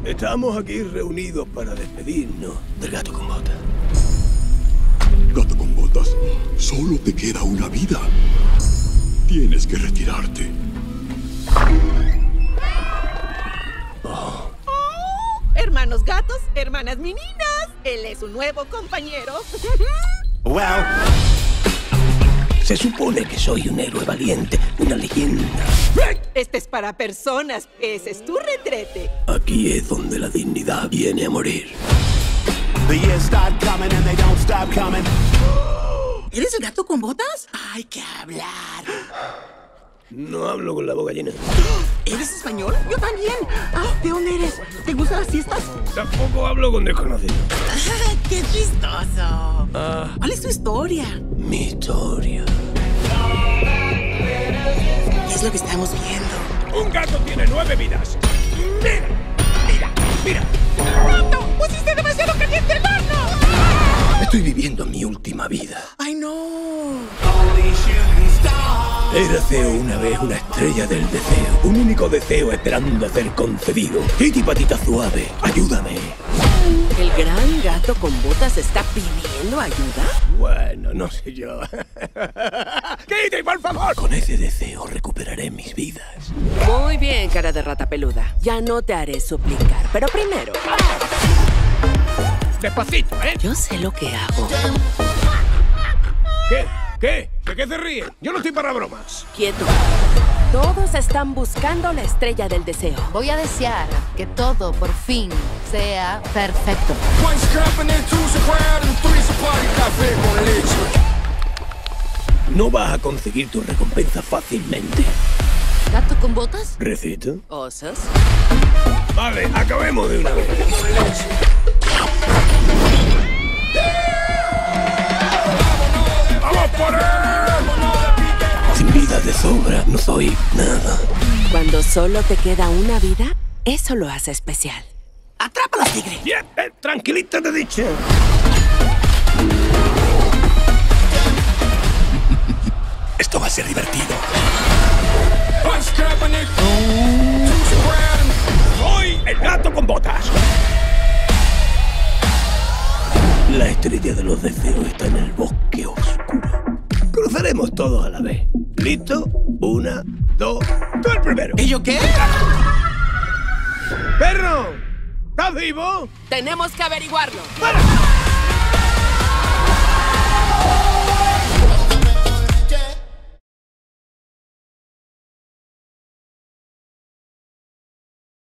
Estamos aquí reunidos para despedirnos del gato con botas. Gato con botas, solo te queda una vida. Tienes que retirarte. Hermanos gatos, hermanas meninas. Él es un nuevo compañero. Wow. Se supone que soy un héroe valiente, una leyenda. Este es para personas. Ese es tu retrete. Aquí es donde la dignidad viene a morir. The years start coming and they don't stop coming. ¿Eres el gato con botas? Hay que hablar. No hablo con la boca llena. ¿Eres español? Yo también. ¿De dónde eres? ¿Te gustan las fiestas? Tampoco hablo con desconocidos. ¡Qué chistoso! ¿Cuál es tu historia? Mi historia. ¿Qué es lo que estamos viendo? Un gato tiene 9 vidas. ¡Mira! ¡Mira! ¡Mira! ¡Gato! ¡Pusiste demasiado caliente el horno! Estoy viviendo mi última vida. ¡Ay, no! Érase una vez una estrella del deseo. Un único deseo esperando a ser concedido. Kitty Patita Suave, ayúdame. ¿El gran gato con botas está pidiendo ayuda? Bueno, no sé yo. ¡Kitty, por favor! Con ese deseo recuperaré mis vidas. Muy bien, cara de rata peluda. Ya no te haré suplicar, pero primero... Despacito, ¿eh? Yo sé lo que hago. ¿Qué? ¿Qué? ¿De qué se ríen? Yo no estoy para bromas. Quieto. Todos están buscando la estrella del deseo. Voy a desear que todo por fin sea perfecto. No vas a conseguir tu recompensa fácilmente. ¿Gato con botas? ¿Recito? ¿Osos? Vale, acabemos de una vez. ¡Vamos por él! Sin vida de sobra, no soy nada. Cuando solo te queda una vida, eso lo hace especial. ¡Atrápalos, tigre! Bien, tranquilita te he dicho. Esto va a ser divertido. ¡Soy el gato con botas! La estrella de los deseos está en el bosque oscuro. Cruzaremos todos a la vez. ¿Listo? 1, 2... ¡Tú el primero! ¿Y yo qué? ¡Perro! ¿Estás vivo? Tenemos que averiguarlo. ¡Para!